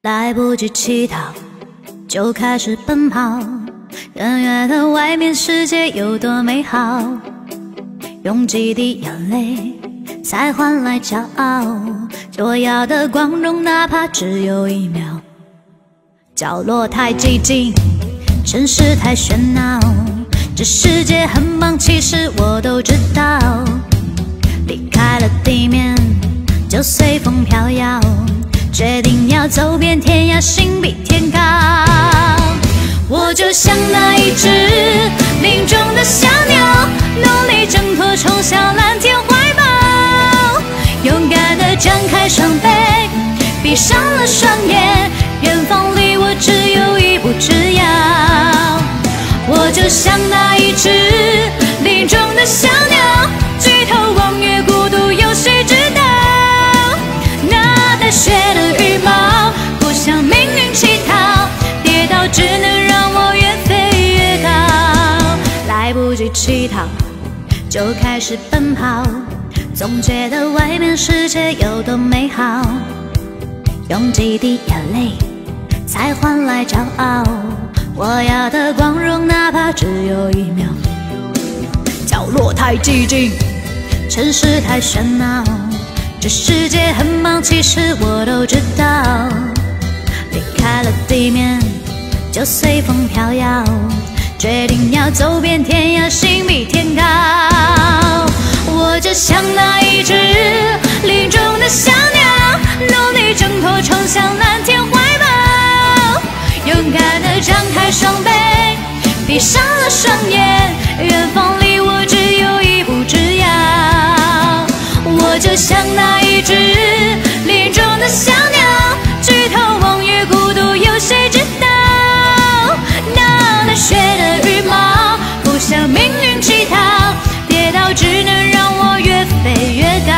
来不及乞讨，就开始奔跑，远远的外面世界有多美好，用几滴眼泪才换来骄傲，我要的光荣哪怕只有1秒。角落太寂静，城市太喧闹，这世界很忙，其实我都知道。离开了地面，就随风飘摇，决定要走遍天涯，心比天高。我就像那一只林中的小鸟，努力挣脱，冲向蓝天怀抱，勇敢地张开双臂，闭上了双眼，远方离我只有1步之遥。我就像那一只林中的小鸟，举头望月，孤独有谁知道？那带血的羽毛，不向命运乞讨，跌倒只能让我越飞越高。来不及乞讨，就开始奔跑，总觉得外面世界有多美好，用几滴眼泪才换来骄傲，我要的光荣哪怕只有1秒。角落太寂静，城市太喧闹，这世界很忙，其实我都知道。离开了地面，就随风飘摇，决定要走遍天涯，心比天高。我就像那一只林中的小鸟，努力挣脱，冲向蓝天怀抱，勇敢地张开双臂，闭上了双眼，远方离我只有1步之遥。我就像那一只林中的小鸟，举头望月，孤独有谁知道？那带血的羽毛，不向命运乞讨，跌倒只能让我越飞越高。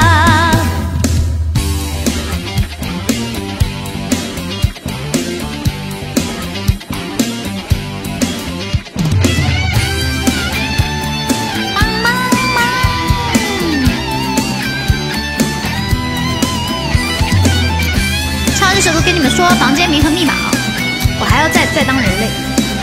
唱这首歌跟你们说房间名和密码啊，我还要再当人类。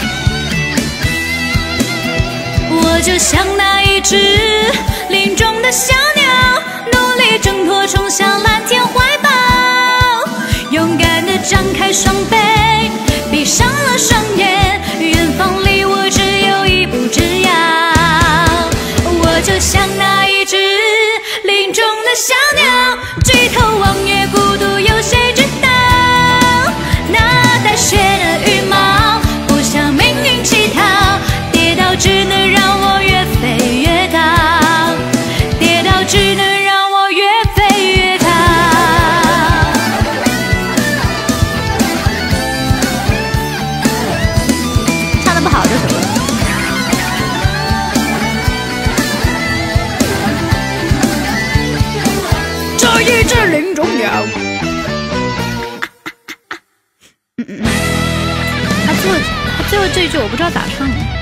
我就像那一只林中的小鸟，努力挣脱，冲向蓝天怀抱，勇敢地张开双臂，闭上了双眼，远方离我只有1步之遥。我就像那一只林中的小鸟，举头望月，孤独有谁知道？那带血的羽毛，不向命运乞讨，跌倒只能让我越飞越高，跌倒只能让我越飞越高。唱得不好这首歌。这一只林中鸟。他最后这一句我不知道咋唱。